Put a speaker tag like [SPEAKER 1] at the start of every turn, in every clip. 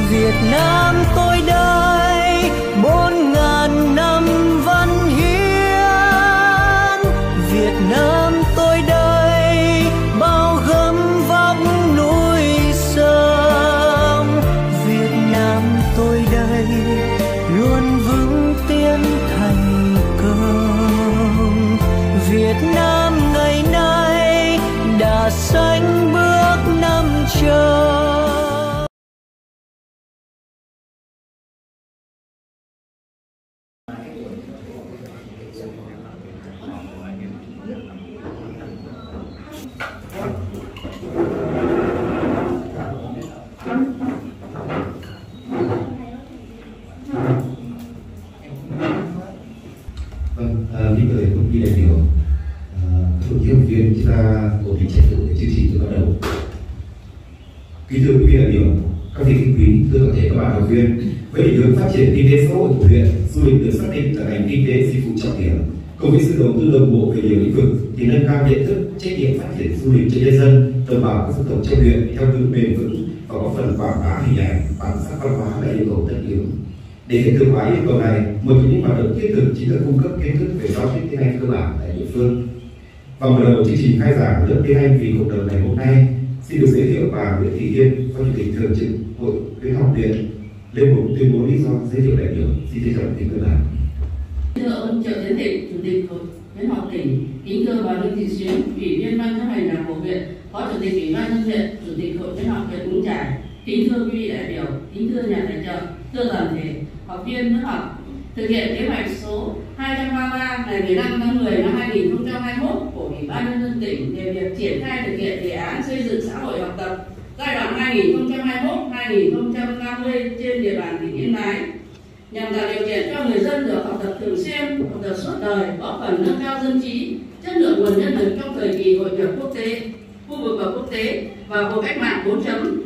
[SPEAKER 1] Việt Nam tôi đây 4.000 năm văn hiến. Việt Nam tôi đây bao gấm vóc núi sông. Việt Nam tôi đây luôn vững tiến thành công. Việt Nam ngày nay đã sánh bước năm châu.
[SPEAKER 2] Kính mời công ty đại biểu, các đồng chí học viên, chúng ta ổn định trật tự để chương trình được bắt đầu. Kính thưa quý vị đại biểu, các vị khách quý, thưa toàn thể các bạn học viên, với định hướng phát triển kinh tế xã hội của huyện, du lịch được xác định là ngành kinh tế dịch vụ trọng điểm. Cùng với sự đầu tư đồng bộ về nhiều lĩnh vực, thì nâng cao nhận thức, trách nhiệm phát triển du lịch cho nhân dân, đồng bào các dân tộc trong huyện theo hướng bền vững và góp phần quảng bá hình ảnh, bản sắc văn hóa là yêu cầu tất yếu. Để hiện thực hóa yêu cầu này, một trong những hoạt động thiết thực chính là cung cấp kiến thức về giáo dục tiếng Anh cơ bản tại địa phương. Và mở đầu chương trình khai giảng lớp tiếng Anh vì cộng đồng ngày hôm nay, xin được giới thiệu bà Nguyễn Thị Yên, Phó Chủ tịch Thường trực Hội khuyến học huyện, lên một tuyên bố lý do giới thiệu đại biểu. Xin trân trọng kính mời bà.
[SPEAKER 3] Thưa ông Triệu Tiến Thịnh, Chủ tịch Hội khuyến học tỉnh, kính thưa bà Lương Thị Xuyến, Ủy viên Ban chấp hành Đảng bộ huyện, Phó Chủ tịch Ủy ban nhân huyện, Chủ tịch Hội khuyến học huyện Vũng Chải, kính thưa quý vị đại biểu, kính thưa nhà tài trợ, thưa toàn thể học viên lớp học. Thực hiện kế hoạch số 233 ngày 15 tháng 10 năm 2021 của Ủy ban nhân dân tỉnh về việc triển khai thực hiện đề án xây dựng xã hội học tập giai đoạn 2021-2030 trên địa bàn tỉnh Yên Bái, nhằm tạo điều kiện cho người dân được học tập thường xuyên, học tập suốt đời, góp phần nâng cao dân trí, chất lượng nguồn nhân lực trong thời kỳ hội nhập quốc tế, khu vực và quốc tế và cuộc cách mạng 4.0.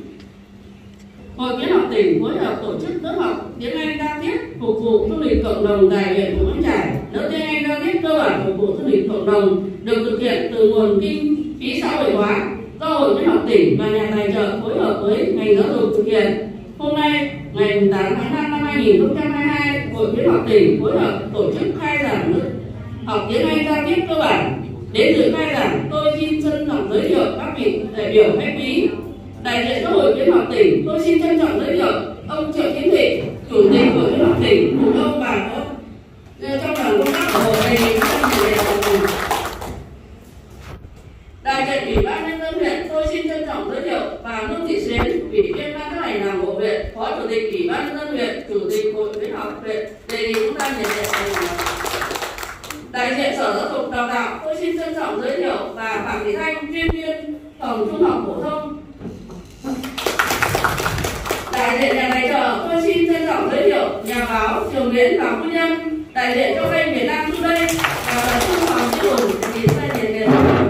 [SPEAKER 3] Hội khuyến học tỉnh phối hợp tổ chức lớp học tiếng Anh giao tiếp phục vụ du lịch cộng đồng tại huyện Vũng Chải. Lớp tiếng Anh giao tiếp cơ bản phục vụ du lịch cộng đồng được thực hiện từ nguồn kinh phí xã hội hóa do Hội khuyến học tỉnh và nhà tài trợ phối hợp với ngành giáo dục thực hiện. Hôm nay, ngày 8 tháng 5 năm 2022, Hội khuyến học tỉnh phối hợp tổ chức khai giảng lớp học tiếng Anh giao tiếp cơ bản. Đến dự khai giảng, tôi xin trân trọng giới thiệu các vị đại biểu khách quý. Đại diện cho Hội khuyến học tỉnh, tôi xin trân trọng giới thiệu ông Triệu Tiến Thịnh, Chủ tịch Hội khuyến học tỉnh, cùng ông bà có trong đoàn công tác của hội này. Đại diện Ủy ban nhân dân huyện, tôi xin trân trọng giới thiệu bà Lương Thị Xuyến, Ủy viên Ban chấp hành Đảng bộ huyện, Phó Chủ tịch Ủy ban nhân dân huyện, Chủ tịch Hội khuyến học huyện. Đề nghị chúng ta nhiệt liệt chào mừng. Đại diện Sở Giáo dục Đào tạo, tôi xin trân trọng giới thiệu bà Phạm Thị Thanh, chuyên viên phòng trung học phổ thông. Đại diện nhà tài trợ, tôi xin trân trọng giới thiệu nhà báo Trường Nguyễn và phu nhân. Đại diện cho kênh Việt Nam Today và bà Trung Hoàng Chí Hùng, thì sẽ nhiệt liệt.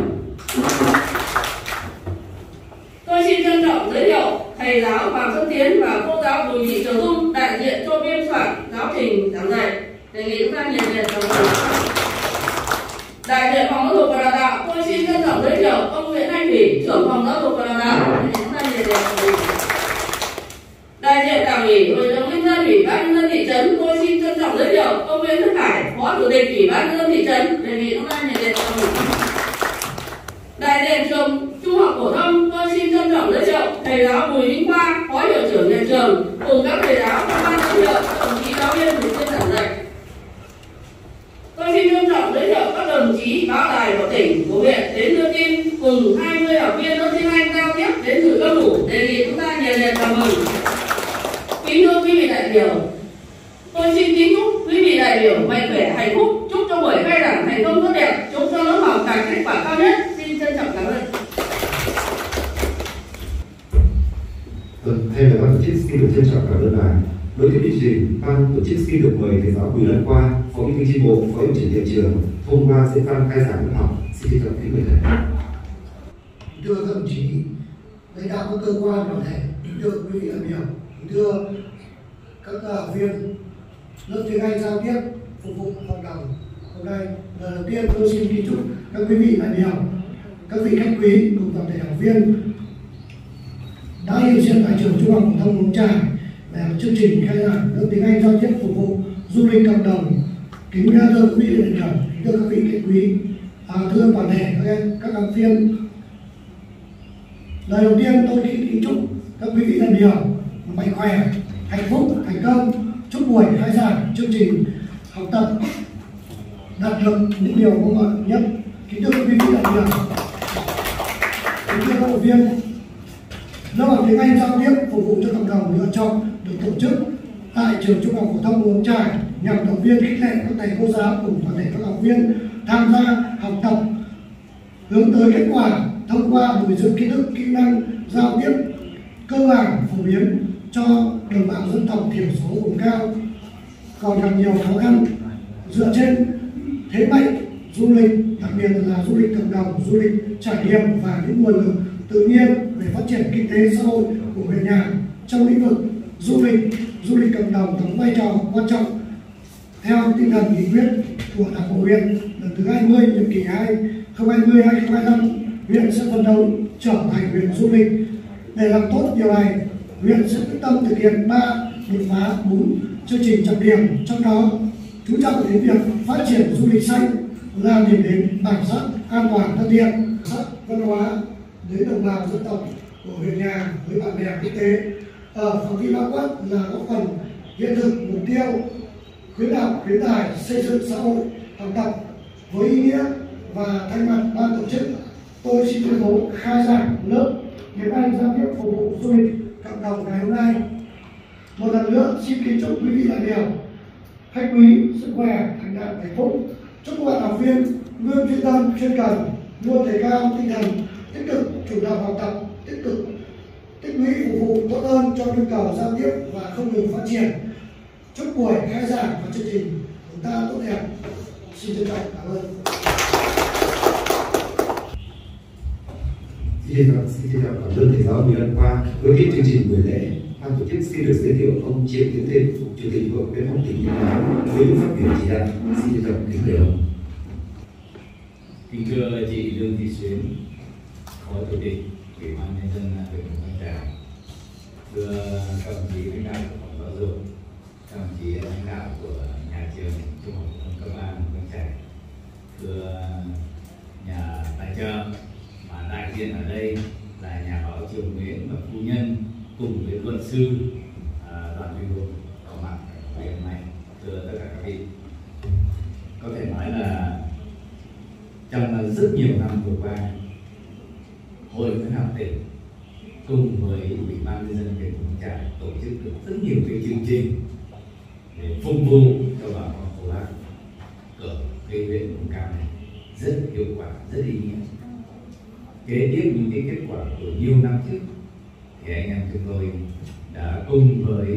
[SPEAKER 3] Tôi xin trân trọng giới thiệu thầy giáo Hoàng Xuân Tiến và cô giáo Bùi Thị Kiều Dung, đại diện cho biên soạn giáo trình giảng dạy. Đề nghị chúng ta nhiệt liệt chào mừng. Đại diện phòng giáo dục và đào tạo, tôi xin trân trọng giới thiệu ông Nguyễn Anh Thủy, trưởng phòng giáo dục và đào tạo. Đề nghị chúng ta nhiệt liệt chào mừng. Đại diện Đảng ủy, Hội đồng nhân dân, Ủy ban nhân dân thị trấn, tôi xin trân trọng giới thiệu ông Nguyễn Đức Hải, Phó Chủ tịch Ủy ban nhân dân thị trấn. Đề nghị chúng ta nhiệt liệt chào mừng. Đại diện trường Trung học phổ thông, tôi xin trân trọng giới thiệu thầy giáo Bùi Vĩnh Khoa, Phó hiệu trưởng nhà trường, cùng các thầy giáo các ban giám hiệu, đồng chí giáo viên thường xuyên giảng dạy. Tôi xin trân trọng giới thiệu các đồng chí báo đài của tỉnh, của huyện đến đưa tin, cùng 20 học viên lớp tiếng Anh giao tiếp đến dự đông đủ. Đề nghị chúng ta nhiệt liệt chào mừng. Kính thưa quý vị đại biểu, tôi xin kính chúc quý vị đại biểu mạnh khỏe, hạnh phúc, chúc cho buổi khai giảng thành công tốt đẹp, chúc cho lớp học đạt kết quả cao nhất. Xin trân trọng cảm ơn.
[SPEAKER 2] Thay mặt ban tổ chức xin được trân trọng cảm ơn bà. Đối với chương trình, ban tổ chức xin được mời thầy giáo Bùi Lân Khoa, Phó Bí thư chi bộ, Phó hiệu trưởng nhà trường, thông qua diễn văn khai giảng lớp học. Xin trân trọng kính mời thầy.
[SPEAKER 4] Thưa các đồng chí, lãnh đạo các cơ quan đoàn thể, thưa quý vị đại biểu, thưa các học viên lớp tiếng Anh giao tiếp phục vụ cộng đồng. Hôm nay lần đầu tiên tôi xin kính chúc các quý vị đại biểu, các vị khách quý cùng toàn thể học viên đã hiện diện tại trường Trung học phổ thông Vũng Chải chương trình khai giảng lớp tiếng Anh giao tiếp phục vụ du lịch cộng đồng. Kính thưa quý vị đại biểu, thưa các vị khách quý, thưa toàn thể các học viên. Lời đầu tiên tôi kính chúc các quý vị đại biểu mạnh khỏe, hạnh phúc, thành công. Chúc buổi khai giảng chương trình học tập đạt được những điều mong mỏi nhất. Kính thưa quý vị đại biểu, kính thưa các học viên, lớp học tiếng Anh giao tiếp phục vụ cho cộng đồng lựa chọn được tổ chức tại trường Trung học phổ thông Mường Trải nhằm động viên khích lệ các thầy cô giáo cùng toàn thể các học viên tham gia học tập hướng tới kết quả thông qua bồi dưỡng kiến thức, kỹ năng giao tiếp cơ bản phổ biến cho đồng bào dân tộc thiểu số vùng cao còn gặp nhiều khó khăn. Dựa trên thế mạnh du lịch, đặc biệt là du lịch cộng đồng, du lịch trải nghiệm và những nguồn lực tự nhiên về phát triển kinh tế xã hội của huyện nhà trong lĩnh vực du lịch cộng đồng đóng vai trò quan trọng. Theo tinh thần nghị quyết của Đảng bộ huyện lần thứ 20 nhiệm kỳ 2020-2025, huyện sẽ phấn đấu trở thành huyện du lịch. Để làm tốt điều này, huyện sẽ quyết tâm thực hiện 3 đột phá 4 chương trình trọng điểm, trong đó chú trọng đến việc phát triển du lịch xanh là điểm đến bản sắc, an toàn, thân thiện, sắc văn hóa đến đồng bào dân tộc của huyện nhà với bạn bè quốc tế. Ở phạm vi bao quát là góp phần hiện thực mục tiêu khuyến học, khuyến tài, xây dựng xã hội học tập với ý nghĩa. Và thay mặt ban tổ chức, tôi xin tuyên bố khai giảng lớp tiếng Anh giao tiếp phục vụ du lịch cộng đồng ngày hôm nay. Một lần nữa xin kính chúc quý vị đại biểu, khách quý sức khỏe, thành đạt, hạnh phúc. Chúc các bạn học viên luôn chuyên tâm, chuyên cần, luôn đề cao tinh thần tích cực, chủ động học tập, tích lũy phục vụ tốt hơn cho nhu cầu giao tiếp và không ngừng phát triển. Chúc buổi khai giảng và chương trình của ta tốt đẹp. Xin trân trọng cảm ơn.
[SPEAKER 2] Xin chào cảm ơn thầy giáo Bùi Văn Khoa. Với cái chương trình buổi lễ, ban tổ chức xin được giới thiệu ông Triệu Tiến Thêm, Chủ tịch Hội khuyến học tỉnh Yên Bái với những phát biểu chỉ đạo. Xin trân trọng kính mời ông.
[SPEAKER 5] Kính thưa chị Lương Thị Xuyến, Phó Chủ tịch Ủy ban nhân dân huyện Mường Trải, thưa các đồng chí lãnh đạo của phòng giáo dục, các đồng chí lãnh đạo của nhà trường Trung học phổ thông cấp 3 Mường Trải, thưa nhà tài trợ mà đại diện ở đây là nhà báo Triều Nguyễn và phu nhân cùng với luật sư Đoàn Duy Hùng có mặt ngày hôm nay. Thưa tất cả các vị, có thể nói là trong rất nhiều năm vừa qua, Hội khuyến học tỉnh cùng với Ủy ban nhân dân huyện Mường Trải tổ chức được rất nhiều cái chương trình để phục vụ cho bà con cô bác ở cái huyện vùng cao này rất hiệu quả, rất ý nghĩa. Kế tiếp những cái kết quả của nhiều năm trước thì anh em chúng tôi đã cùng với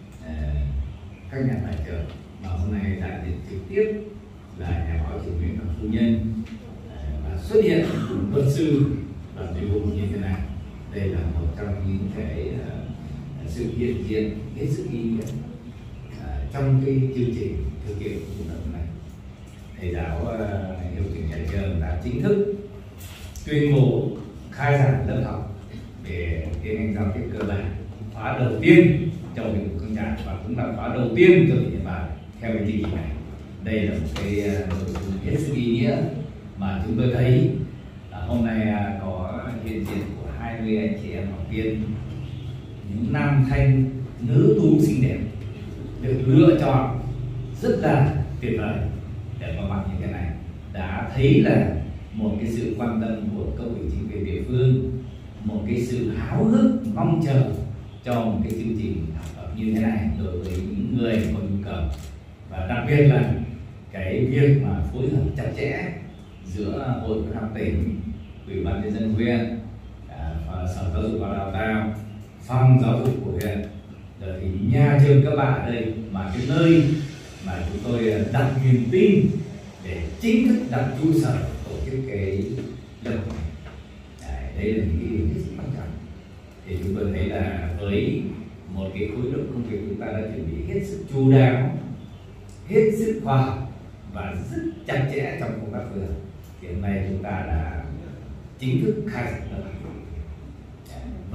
[SPEAKER 5] các nhà tài trợ mà hôm nay đại diện trực tiếp là nhà báo Triều Nguyễn và phu nhân và xuất hiện luật sư Đoàn Duy Hùng như thế này. Đây là một trong những cái sự hiện diện hết sức ý nghĩa trong cái chương trình thực hiện của lần này. Thầy giáo hiệu trưởng nhà trường đã chính thức tuyên bố khai giảng lớp học về tiếng Anh giao tiếp cơ bản khóa đầu tiên trong huyện Mường Trải và cũng là khóa đầu tiên cho tỉnh Yên Bái theo cái chương trình này. Đây là một cái nội dung hết sức ý nghĩa mà chúng tôi thấy là hôm nay có hiện diện của 20 anh chị em học viên, những nam thanh nữ tú xinh đẹp được lựa chọn rất là tuyệt vời để vào mặt như thế này, đã thấy là một cái sự quan tâm của cấp ủy chính quyền địa phương, một cái sự háo hức mong chờ cho một cái chương trình học tập như thế này đối với những người có nhu cầu, và đặc biệt là cái việc mà phối hợp chặt chẽ giữa Hội khuyến học tỉnh, Ủy ban nhân dân huyện, Sở Giáo dục và Đào tạo, phòng giáo dục của huyện, rồi thì nhà trường các bạn ở đây, mà cái nơi mà chúng tôi đặt niềm tin để chính thức đặt trụ sở tổ chức cái lớp học này. Đây là những cái điều hết sức quan trọng. Thì chúng tôi thấy là với một cái khối lượng công việc chúng ta đã chuẩn bị hết sức chu đáo, hết sức khoa học và rất chặt chẽ trong công tác phối hợp. Hiện nay chúng ta đã chính thức khai giảng lớp học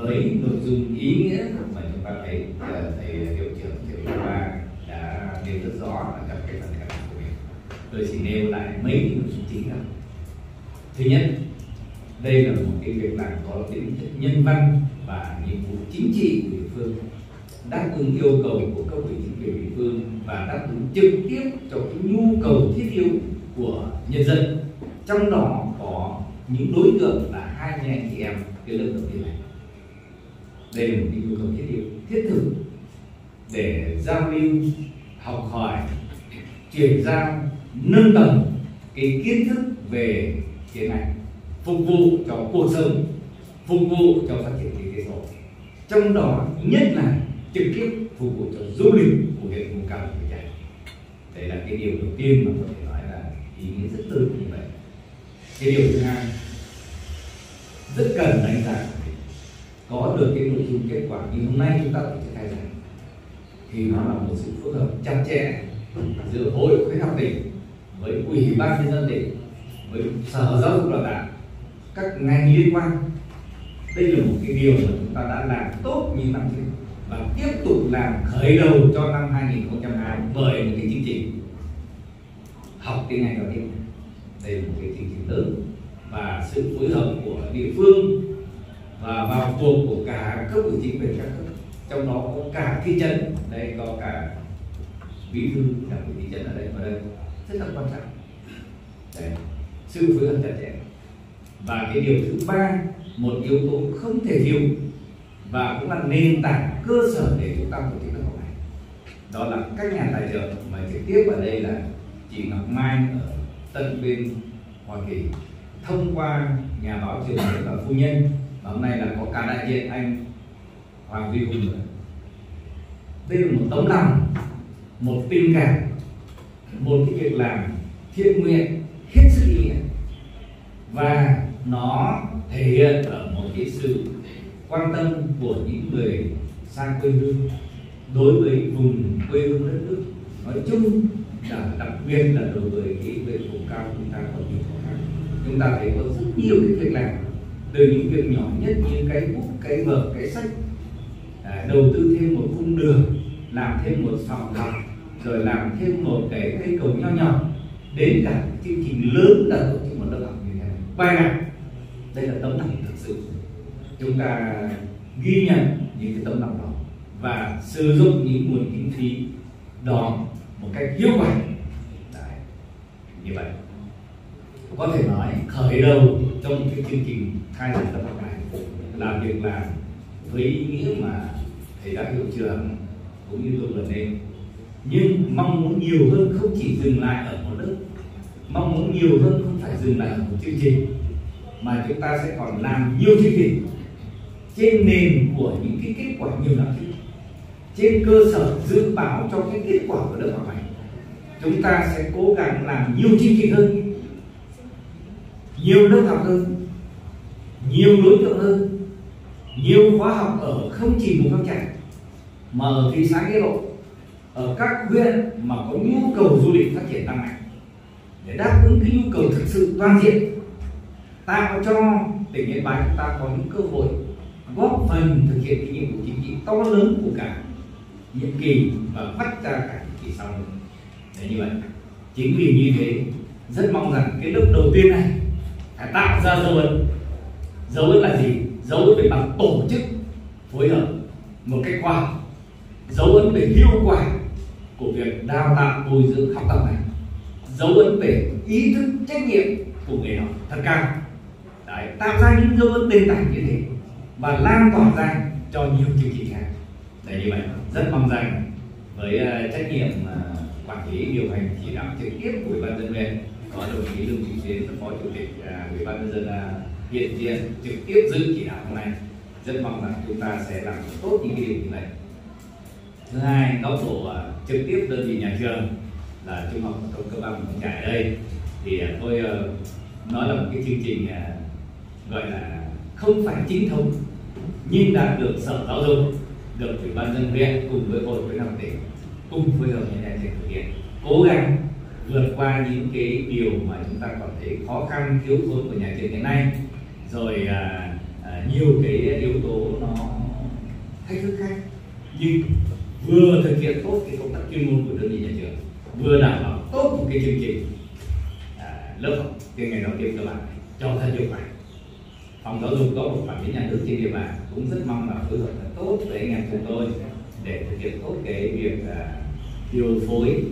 [SPEAKER 5] với nội dung ý nghĩa mà chúng ta thấy thầy hiệu trưởng Thiệu Ba đã nêu rất rõ ở trong cái phần khai mạc của mình. Tôi chỉ nêu lại mấy cái nội dung chính thôi. Thứ nhất, đây là một cái việc làm có tính chất nhân văn và nhiệm vụ chính trị của địa phương, đáp ứng yêu cầu của cấp ủy chính quyền địa phương và đáp ứng trực tiếp cho cái nhu cầu thiết yếu của nhân dân. Trong đó có những đối tượng là 20 anh chị em cái lớp đầu tiên này. Đây là một cái nhu cầu thiết thực để giao lưu, học hỏi, chuyển giao, nâng tầm cái kiến thức về cái này, phục vụ cho cuộc sống, phục vụ cho phát triển kinh tế xã hội. Trong đó nhất là trực tiếp phục vụ cho du lịch của huyện vùng cao Mù Cang. Đây là cái điều đầu tiên mà có thể nói là ý nghĩa rất lớn như vậy. Cái điều thứ hai rất cần đánh giá có được cái nội dung kết quả như hôm nay chúng ta phải triển khai ra thì nó là một sự phối hợp chặt chẽ giữa hội khuyến học tỉnh với ủy ban nhân dân tỉnh, với sở giáo dục đào tạo, các ngành liên quan. Đây là một cái điều mà chúng ta đã làm tốt như năm trước và tiếp tục làm khởi đầu cho năm 2022 bởi một cái chương trình học tiếng Anh đầu tiên. Đây là một cái chương trình lớn và sự phối hợp của địa phương và vào cuộc của cả cấp ủy chính quyền các cấp, trong đó có cả thị trấn, đây có cả bí thư đảng ủy thị trấn ở đây rất là quan trọng. Đấy, sự phối hợp chặt chẽ. Và cái điều thứ ba, một yếu tố không thể thiếu và cũng là nền tảng cơ sở để chúng ta tổ chức lớp học này, đó là các nhà tài trợ mà trực tiếp ở đây là chị Ngọc Mai ở tận bên Hoa Kỳ, thông qua nhà báo Trường Nguyễn và phu nhân, và hôm nay là có cả đại diện anh Hoàng Duy Hùng nữa. Đây là một tấm lòng, một tình cảm, một cái việc làm thiện nguyện hết sức ý nghĩa, và nó thể hiện ở một cái sự quan tâm của những người xa quê hương đối với vùng quê hương đất nước nói chung, đặc biệt là đối với cái huyện vùng cao chúng ta còn nhiều khó khăn. Chúng ta thấy có rất nhiều cái việc làm, từ những việc nhỏ nhất như cái bút, cái vở, cái sách, đầu tư thêm một cung đường, làm thêm một phòng học, rồi làm thêm một cái cây cầu nho nhỏ, đến cả chương trình lớn là tổ chức một lớp học như thế này. Quay lại, đây là tấm lòng thực sự. Chúng ta ghi nhận những cái tấm lòng đó và sử dụng những nguồn kinh phí đó một cách hiệu quả. Đấy, như vậy có thể nói khởi đầu trong cái chương trình khai giảng lớp học này là việc làm với ý nghĩa mà thầy đã hiệu trưởng cũng như tôi vừa nêu, nhưng mong muốn nhiều hơn không chỉ dừng lại ở một lớp, mong muốn nhiều hơn không phải dừng lại ở một chương trình, mà chúng ta sẽ còn làm nhiều chương trình trên nền của những cái kết quả nhiều năm trước, trên cơ sở dự báo cho cái kết quả của lớp học này. Chúng ta sẽ cố gắng làm nhiều chương trình hơn, nhiều lớp học hơn, nhiều đối tượng hơn, nhiều khóa học ở không chỉ Mù Cang Chải mà ở thị xã Nghĩa Lộ, ở các huyện mà có nhu cầu du lịch phát triển tăng mạnh, để đáp ứng cái nhu cầu thực sự toàn diện, tạo cho tỉnh Yên Bái chúng ta có những cơ hội góp phần thực hiện cái nhiệm vụ chính trị to lớn của cả nhiệm kỳ và phát ra cả nhiệm kỳ sau nữa. Để như vậy, chính vì như thế rất mong rằng cái lớp đầu tiên này phải tạo ra dấu ấn. Dấu ấn là gì? Dấu ấn về mặt tổ chức phối hợp một cách khoa học, dấu ấn về hiệu quả của việc đào tạo bồi dưỡng học tập này, dấu ấn về ý thức trách nhiệm của người học thật cao. Đấy, tạo ra những dấu ấn nền tảng như thế và lan tỏa ra cho nhiều chương trình khác. Để như vậy, rất mong rằng với trách nhiệm quản lý điều hành chỉ đạo trực tiếp của Ủy ban nhân dân huyện, có đồng chí Lương Thị Xuyến, phó chủ tịch Ủy ban nhân dân hiện diện trực tiếp dự chỉ đạo hôm nay, rất mong rằng chúng ta sẽ làm tốt những cái điều như vậy. Thứ hai, góc độ trực tiếp đơn vị nhà trường là Trung học phổ thông cấp 3 Mù Cang Chải ở đây, thì tôi nói là một cái chương trình gọi là không phải chính thống nhưng đã được Sở Giáo dục, được Ủy ban nhân dân huyện cùng với Hội khuyến học tỉnh cùng phối hợp với nhà trường thực hiện, cố gắng vượt qua những cái điều mà chúng ta còn thấy khó khăn thiếu thốn của nhà trường hiện nay, rồi nhiều cái yếu tố nó thách thức khác, nhưng vừa thực hiện tốt cái công tác chuyên môn của đơn vị nhà trường, vừa đảm bảo tốt một cái chương trình lớp học tiếng Anh đầu tiên cơ bản cho thật hiệu quả. Phòng giáo dục có một quản lý nhà nước trên địa bàn cũng rất mong là phối hợp tốt với anh em chúng tôi để thực hiện tốt cái việc điều phối,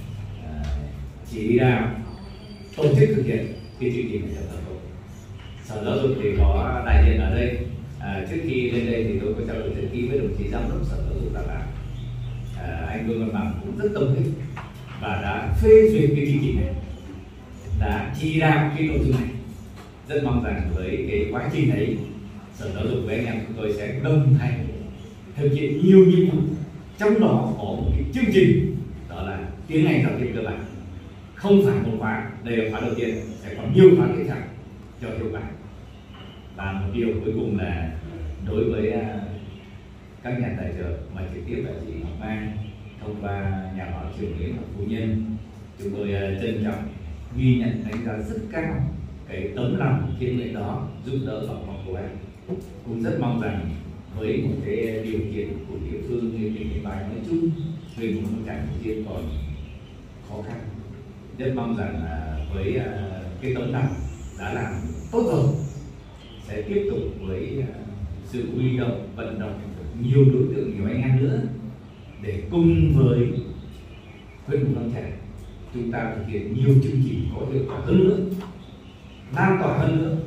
[SPEAKER 5] chỉ đạo, tổ chức thực hiện cái chương trình này thật tốt. Sở Giáo dục thì có đại diện ở đây. Trước khi lên đây thì tôi có trao đổi rất kỹ với đồng chí giám đốc Sở Giáo dục Đào tạo, anh Vương Văn Bằng cũng rất tâm huyết và đã phê duyệt cái chương trình này, đã chỉ đạo cái nội dung này. Rất mong rằng với cái quá trình ấy, Sở Giáo dục với anh em chúng tôi sẽ đồng hành thực hiện nhiều nhiệm vụ, trong đó có một cái chương trình đó là tiếng Anh giao tiếp cơ bản. Không phải một khóa, đây là khóa đầu tiên, sẽ có nhiều khóa tiếp theo cho hiệu quả. Và một điều cuối cùng là đối với các nhà tài trợ mà trực tiếp là chị Ngọc Mai thông qua nhà báo Trường Nguyễn Ngọc Phu Nhân, chúng tôi trân trọng ghi nhận đánh giá rất cao cái tấm lòng thiện nguyện đó giúp đỡ bà con cô em. Cũng rất mong rằng với một cái điều kiện của địa phương như tỉnh Yên Bái nói chung, về một phong trào riêng còn khó khăn, rất mong rằng với cái tấm lòng đã làm tốt rồi sẽ tiếp tục với sự huy động vận động nhiều đối tượng, nhiều anh em nữa để cùng với huyện Mù Căng Chải chúng ta thực hiện nhiều chương trình có hiệu quả hơn nữa, lan tỏa hơn nữa,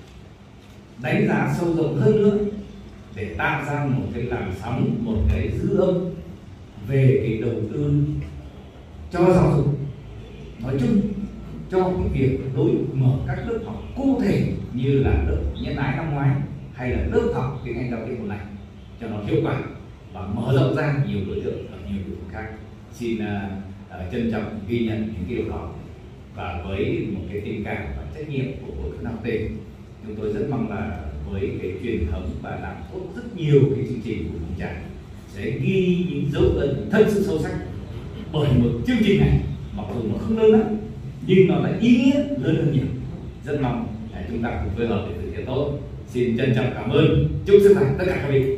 [SPEAKER 5] đánh giá sâu rộng hơn nữa để tạo ra một cái làn sóng, một cái dư âm về cái đầu tư cho giáo dục nói chung, cho cái việc đối mở các lớp học cụ thể như là lớp Nhân Ái năm ngoái hay là lớp học tiếng Anh giao tiếp một này cho nó hiệu quả và mở rộng ra nhiều đối tượng ở nhiều địa phương khác. Xin trân trọng ghi nhận những cái điều đó, và với một cái tình cảm và trách nhiệm của Hội Khuyến học tỉnh, chúng tôi rất mong là với cái truyền thống và làm tốt rất nhiều cái chương trình của Vùng Trải sẽ ghi những dấu ấn thật sự sâu sắc, bởi một chương trình này mặc dù nó không lớn lắm nhưng nó lại ý nghĩa lớn hơn nhiều. Rất mong chúng ta cùng phối hợp để thực hiện tốt. Xin trân trọng cảm ơn, chúc sức khỏe tất cả các vị.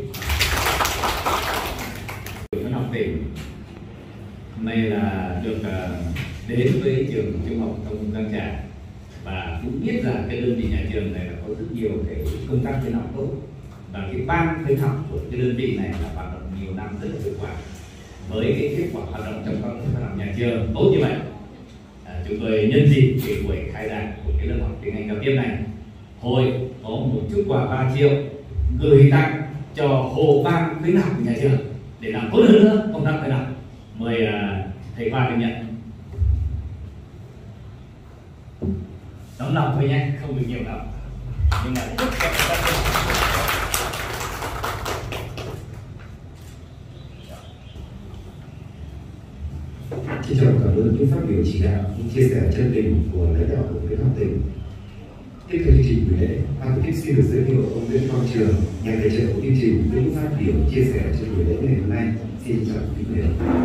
[SPEAKER 5] Khuyến học tỉnh hôm nay là được đến với trường trung học phổ thông Mù Căng Chải và cũng biết rằng cái đơn vị nhà trường này là có rất nhiều cái công tác khuyến học tốt, và cái ban khuyến học của cái đơn vị này là hoạt động nhiều năm rất là hiệu quả. Với cái kết quả hoạt động trong các hoạt động nhà trường tốt như vậy, chúng tôi nhân dịp cái buổi khai giảng của cái lớp học tiếng Anh giao tiếp này, hội có một chút quà 3 triệu gửi tặng cho hộ ban khuyến học của nhà trường để làm tốt hơn nữa công tác khuyến học. Mời thầy Khoa được nhận. Tấm lòng thôi nhé, không được nhiều lắm, nhưng mà rất cảm ơn.
[SPEAKER 2] Trân trọng cảm ơn những phát biểu chỉ đạo, những chia sẻ chân tình của lãnh đạo của Khuyến học tỉnh. Tiếp theo chương trình buổi lễ, ban tổ chức xin được giới thiệu ông Nguyễn Quang Trường, nhà tài trợ của chương trình, với những phát biểu chia sẻ trên buổi lễ ngày hôm nay. Xin chào quý vị.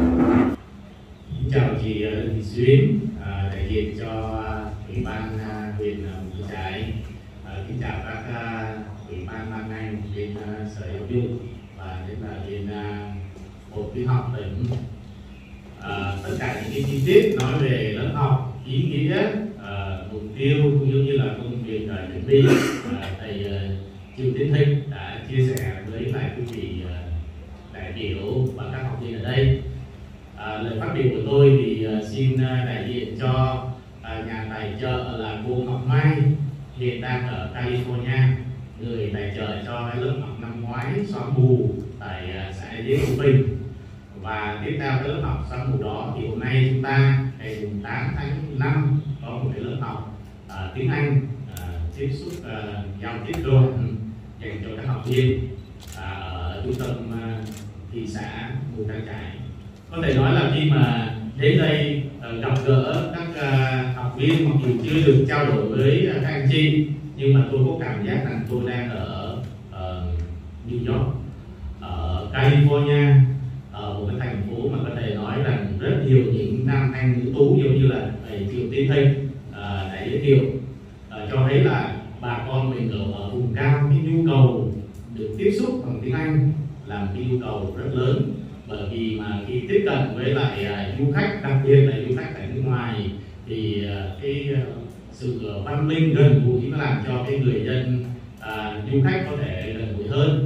[SPEAKER 6] Chào chị Thị Xuyến, đại diện cho ủy ban huyện Mù Căng Chải. Kính chào các ủy ban ban ngành bên Sở Giáo dục và nhất là bên Hội Khuyến học tỉnh. Tất cả những cái chi tiết nói về lớp học, ý nghĩa, mục tiêu cũng như là công việc chuẩn bị, thầy Trương Tiến Thịnh đã chia sẻ với lại quý vị đại biểu và các học viên ở đây. Lời phát biểu của tôi thì xin đại diện cho nhà tài trợ là cô Ngọc Mai, hiện đang ở California, người tài trợ cho cái lớp học năm ngoái xóa mù tại xã Dế Cổ Bình. Và tiếp theo cái lớp học xóa mù đó thì hôm nay chúng ta ngày 8 tháng 5 có một cái lớp học tiếng Anh tiếp xúc giao tiếp rồi dành cho các học viên ở trung tâm thị xã Mù Căng Chải. Có thể nói là khi mà đến đây gặp gỡ các học viên, mặc dù chưa được trao đổi với các anh chị, nhưng mà tôi có cảm giác rằng tôi đang ở New York, ở California, ở một cái thành phố mà có thể nói rằng rất nhiều những nam thanh nữ tú giống như là thầy Triệu Tiến Thịnh đã giới thiệu, cho thấy là bà con mình ở vùng cao cái nhu cầu được tiếp xúc bằng tiếng Anh là một cái nhu cầu rất lớn, bởi vì mà khi tiếp cận với lại du khách, đặc biệt là du khách tại nước ngoài, thì cái sự văn minh gần gũi nó làm cho cái người dân du khách có thể gần gũi hơn.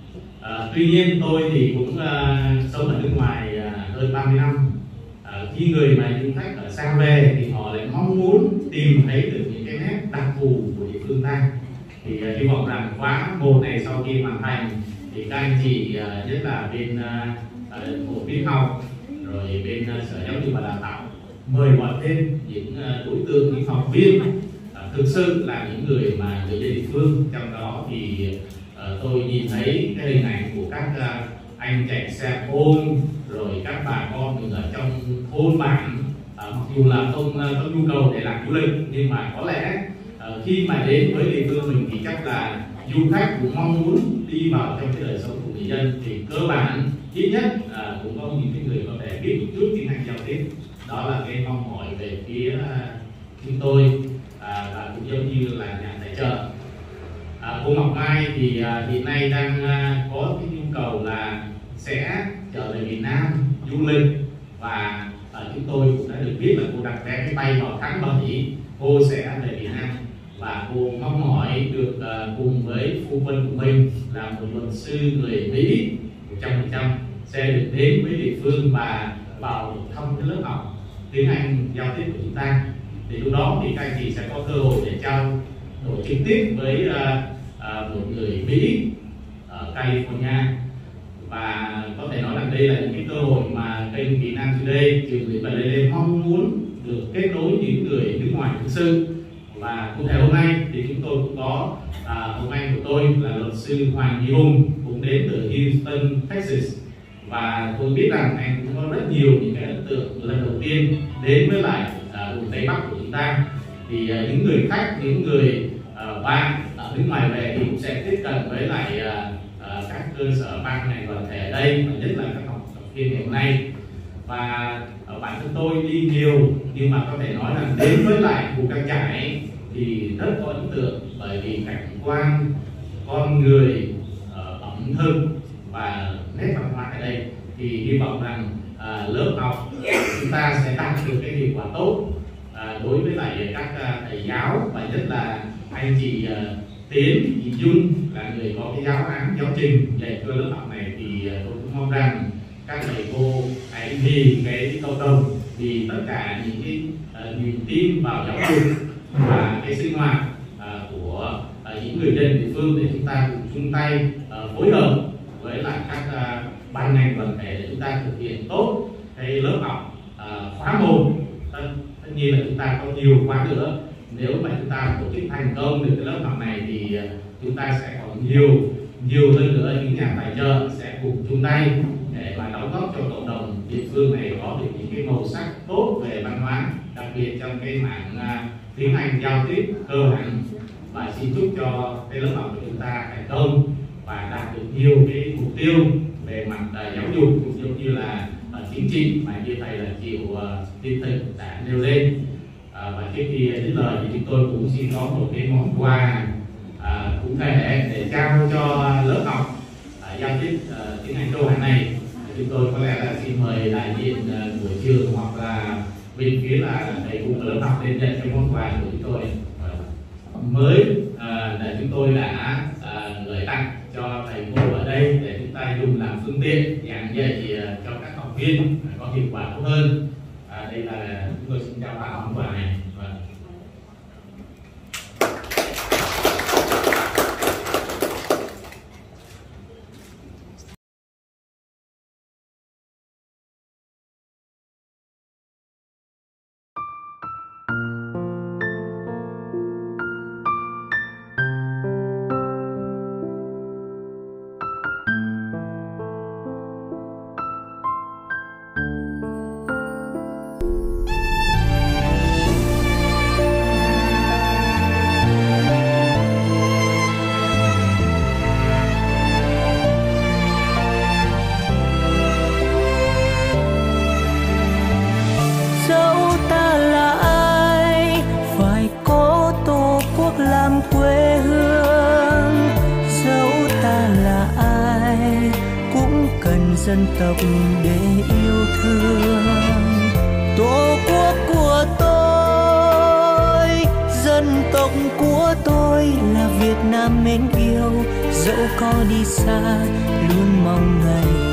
[SPEAKER 6] Tuy nhiên tôi thì cũng sống ở nước ngoài hơn 30 năm. Khi người mà du khách ở xa về thì họ lại mong muốn tìm thấy được những cái nét đặc thù của địa phương ta. Thì hy vọng rằng khóa 1 này sau khi hoàn thành thì các anh chị nhất là bên Bộ Biên học rồi bên Sở Giáo dục và Đào tạo mời gọi thêm những đối tượng, những học viên thực sự là những người mà người dân địa phương. Trong đó thì tôi nhìn thấy cái hình ảnh của các anh chạy xe ôm, rồi các bà con mình ở trong thôn bản, mặc dù là không có nhu cầu để làm du lịch, nhưng mà có lẽ khi mà đến với địa phương mình thì chắc là du khách cũng mong muốn đi vào trong cái đời sống của người dân, thì cơ bản ít nhất cũng có những cái người có thể biết một chút tiếng Anh giao tiếp. Đó là cái mong mỏi về phía chúng tôi, và cũng giống như là nhà tài trợ. Cô Ngọc Mai thì hiện nay đang có cái nhu cầu là sẽ trở về Việt Nam du lịch, và chúng tôi cũng đã được biết là cô đặt vé máy bay vào tháng 7 cô sẽ về Việt Nam, và cô mong mỏi được cùng với phu quân của mình là một luật sư người Mỹ 100% sẽ được đến với địa phương và vào thăm cái lớp học tiếng Anh giao tiếp của chúng ta. Thì lúc đó thì các anh chị sẽ có cơ hội để trao đổi trực tiếp với một người Mỹ ở California, và có thể nói rằng đây là những cái cơ hội mà kênh Việt Nam Today, trường Người Bệnh lên mong muốn được kết nối những người nước ngoài thực sự. Và cụ thể hôm nay thì chúng tôi cũng có ông anh của tôi là luật sư Hoàng Duy Hùng cũng đến từ Houston, Texas, và tôi biết rằng anh cũng có rất nhiều những cái ấn tượng lần đầu tiên đến với lại vùng Tây Bắc của chúng ta. Thì những người khách, những người bạn ở nước ngoài về thì cũng sẽ tiếp cận với lại các cơ sở ban ngành đoàn thể ở đây, và nhất là các học viên hiện nay. Và bản thân tôi đi nhiều, nhưng mà có thể nói rằng đến với lại Mù Căng Chải thì rất có ấn tượng, bởi vì cảnh quan, con người, ẩm thực và nét văn hóa ở đây. Thì hy vọng rằng lớp học chúng ta sẽ đạt được cái hiệu quả tốt đối với lại các thầy giáo, và nhất là anh chị Tiến, chị Dung là người có cái giáo án, giáo trình dạy cho lớp học này. Thì tôi cũng mong rằng các thầy cô hãy vì cái cộng đồng, vì tất cả những cái niềm tin vào giáo dục và cái sinh hoạt của những người dân địa phương, để chúng ta cùng chung tay phối hợp với lại các ban ngành đoàn thể để chúng ta thực hiện tốt cái lớp học khóa 1. Tất nhiên là chúng ta có nhiều khóa nữa. Nếu mà chúng ta tổ chức thành công được cái lớp học này thì chúng ta sẽ có nhiều hơn nữa những nhà tài trợ sẽ cùng chung tay để mà đóng góp cho cộng đồng địa phương này có được những cái màu sắc tốt về văn hóa, đặc biệt trong cái mảng tiếng Anh giao tiếp cơ bản. Và xin chúc cho cái lớp học của chúng ta thành công và đạt được nhiều cái mục tiêu về mặt giáo dục cũng giống như là chính trị mà như thầy là Triệu Tiên Thịnh đã nêu lên. Và trước khi dứt lời thì chúng tôi cũng xin có một cái món quà cụ thể để trao cho lớp học giao tiếp tiếng Anh cơ bản này. Chúng tôi có lẽ là xin mời đại diện của trường hoặc là bên phía là thầy cùng lớp học lên nhận cái món quà của chúng tôi mới để chúng tôi đã gửi tặng cho thầy cô ở đây để chúng ta dùng làm phương tiện giảng dạy cho các học viên có hiệu quả tốt hơn. Đây là chúng tôi xin trao tặng món quà này.
[SPEAKER 1] dân tộc để yêu thương. Tổ quốc của tôi, dân tộc của tôi là Việt Nam mến yêu, dẫu có đi xa luôn mong ngày